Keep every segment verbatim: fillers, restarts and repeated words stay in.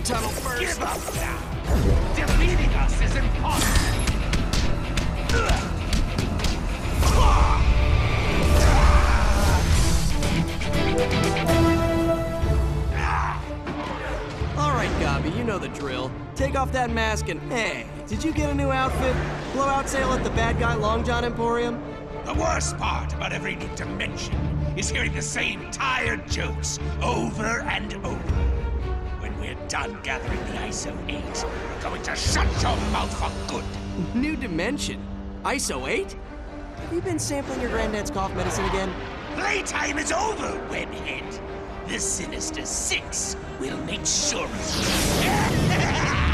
tunnel first. Give up now! Defeating us is impossible! Alright, Gabi, you know the drill. Take off that mask and... Hey, did you get a new outfit? Blowout sale at the Bad Guy Long John Emporium? The worst part about every new dimension is hearing the same tired jokes over and over. When we're done gathering the I S O eight, we're going to shut your mouth for good. New dimension? I S O eight? Have you been sampling your granddad's cough medicine again? Playtime is over, webhead. The Sinister Six will make sure of it.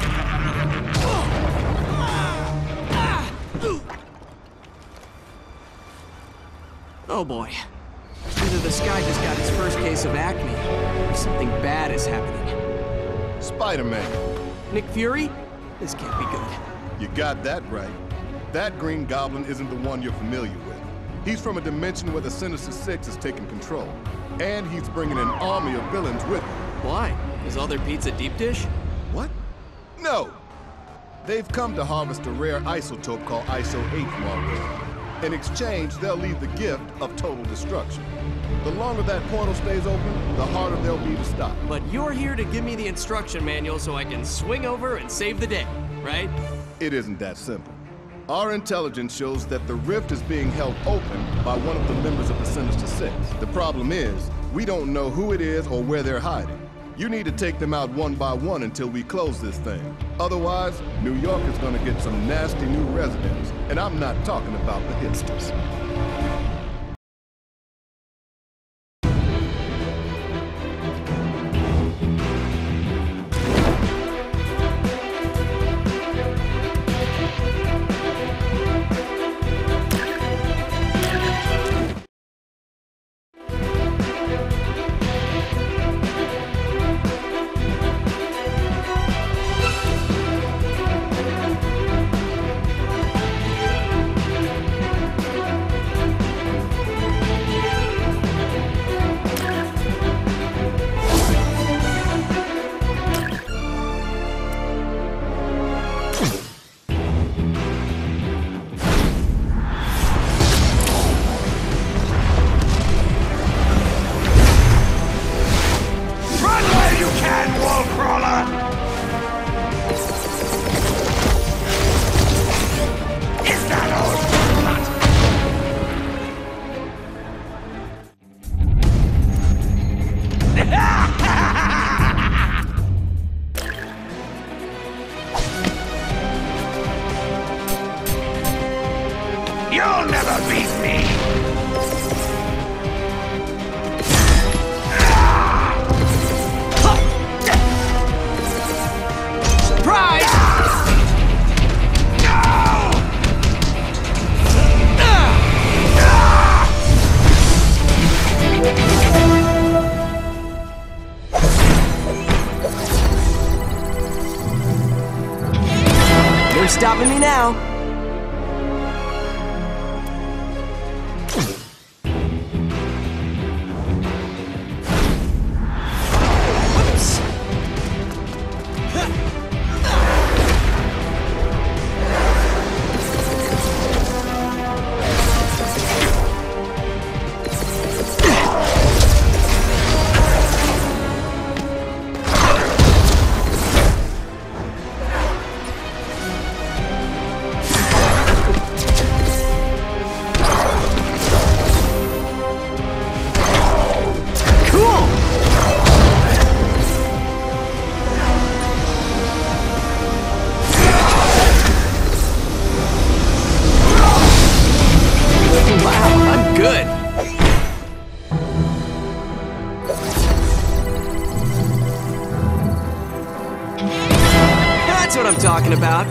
Oh boy. Either this guy just got his first case of acne, or something bad is happening. Spider-Man. Nick Fury? This can't be good. You got that right. That Green Goblin isn't the one you're familiar with. He's from a dimension where the Sinister Six is taking control. And he's bringing an army of villains with him. Why? Is all their pizza deep dish? What? No! They've come to harvest a rare isotope called I S O eight from our world. In exchange, they'll leave the gift of total destruction. The longer that portal stays open, the harder they'll be to stop. But you're here to give me the instruction manual so I can swing over and save the day, right? It isn't that simple. Our intelligence shows that the rift is being held open by one of the members of the Sinister Six. The problem is, we don't know who it is or where they're hiding. You need to take them out one by one until we close this thing. Otherwise, New York is gonna get some nasty new residents, and I'm not talking about the hipsters. You'll never beat me! Surprise! No! You're stopping me now. That's what I'm talking about.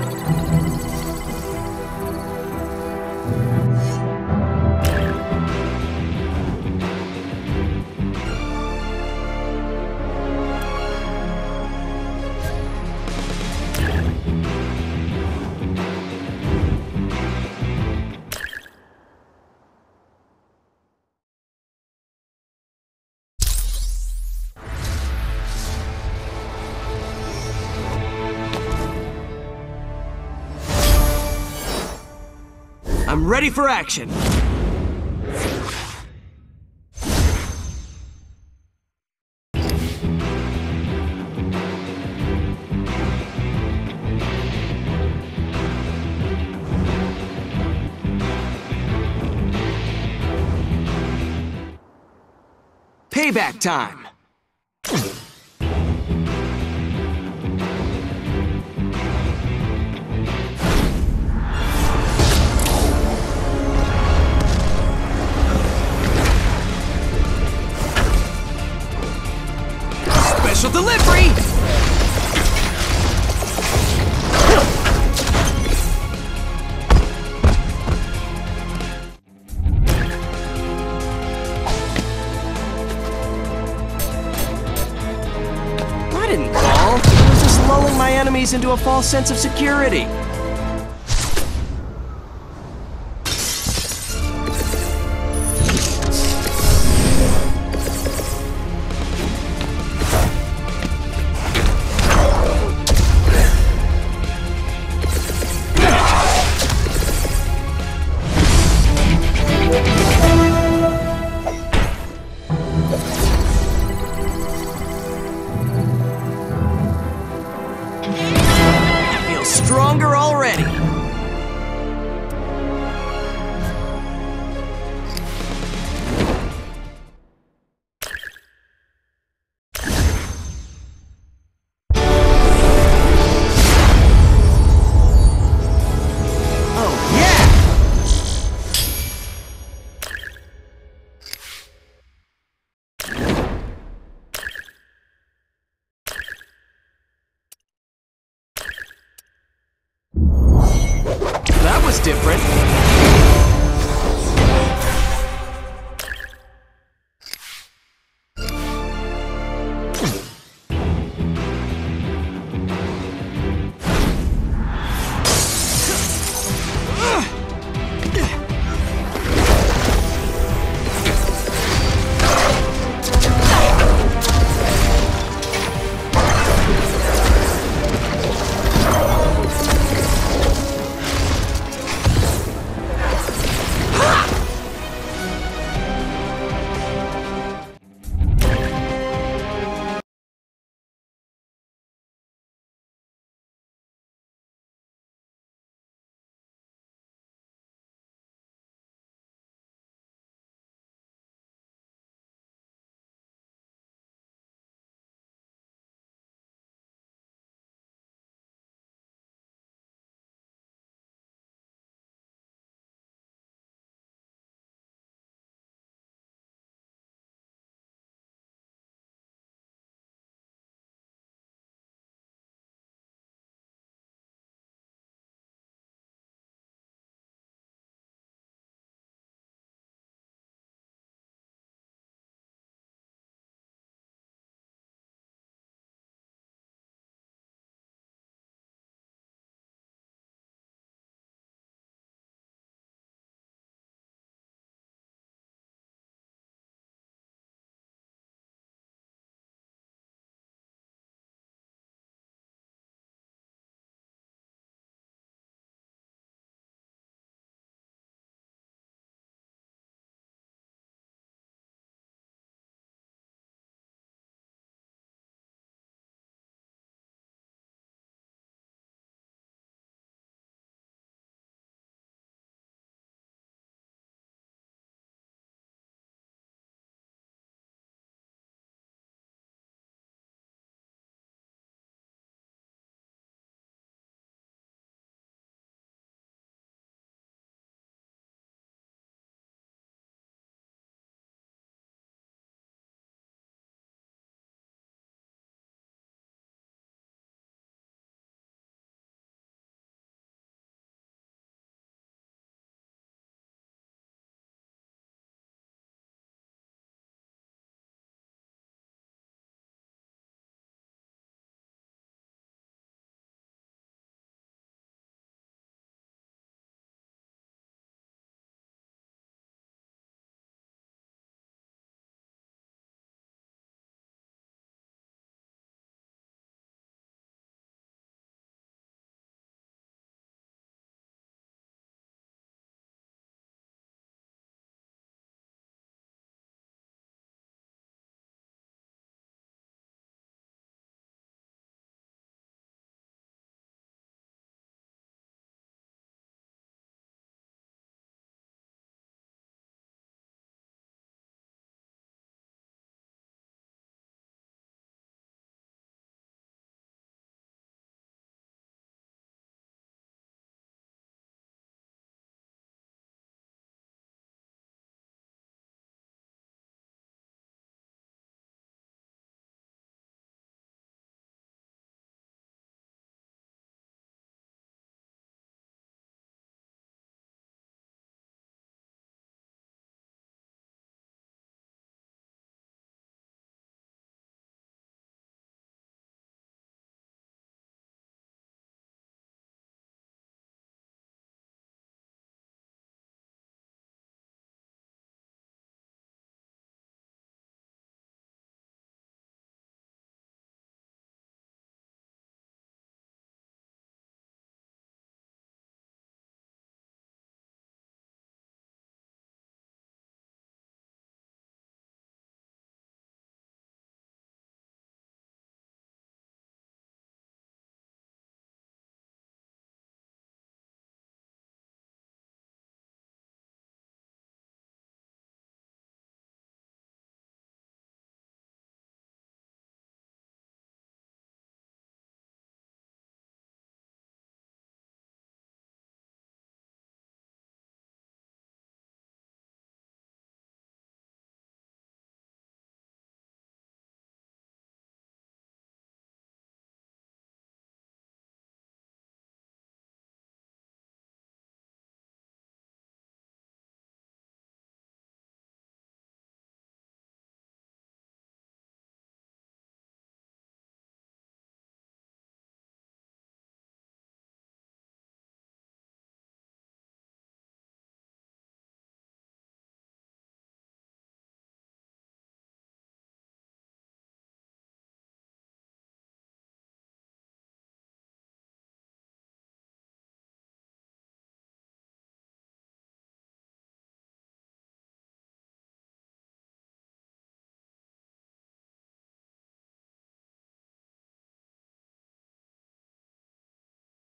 I'm ready for action. Payback time! Special delivery! I didn't fall. I was just lulling my enemies into a false sense of security. Stronger already. Oh, yeah! That was different.